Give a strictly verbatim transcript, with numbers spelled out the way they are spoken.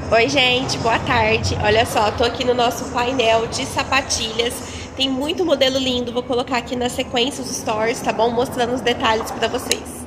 Oi, gente, boa tarde. Olha só, tô aqui no nosso painel de sapatilhas. Tem muito modelo lindo, vou colocar aqui na sequência os stories, tá bom? Mostrando os detalhes pra vocês.